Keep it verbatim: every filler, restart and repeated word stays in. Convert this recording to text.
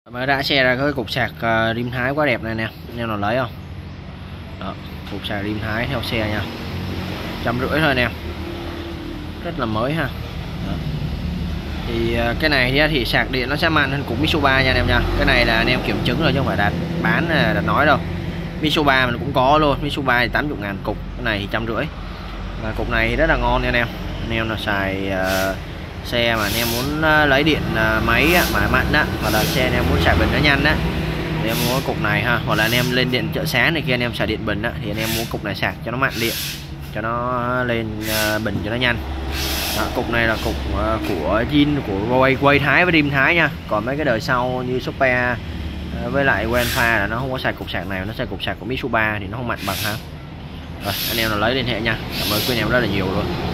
Mới đã xe ra cái cục sạc uh, rim Thái quá đẹp này nè, anh em nào lấy không? Đó, cục sạc rim Thái theo xe nha, trăm rưỡi thôi nè, rất là mới ha. Đó. Thì uh, cái này thì sạc điện nó sẽ mạnh hơn cục Mitsubishi nha anh em nha. Cái này là anh em kiểm chứng rồi chứ không phải đặt bán đặt nói đâu. Mitsubishi mình cũng có luôn, Mitsubishi thì tám mươi ngàn cục, cái này thì trăm rưỡi. Và cục này rất là ngon nha anh em. Anh em là xài uh, xe mà anh em muốn uh, lấy điện uh, máy á, mà mạnh á, hoặc là xe anh em muốn sạc bình nó nhanh á, thì em mua cục này ha. Hoặc là anh em lên điện chợ sáng này kia anh em xài điện bình á, thì anh em mua cục này sạc cho nó mạnh điện, cho nó lên uh, bình cho nó nhanh. Đó, cục này là cục uh, của zin của quay quay Thái với rim Thái nha. Còn mấy cái đời sau như Super uh, với lại Wenfa là nó không có xài cục sạc này, nó xài cục sạc của Mitsubishi thì nó không mạnh bằng ha. Rồi anh em nào lấy liên hệ nha. Cảm ơn quý anh em rất là nhiều luôn.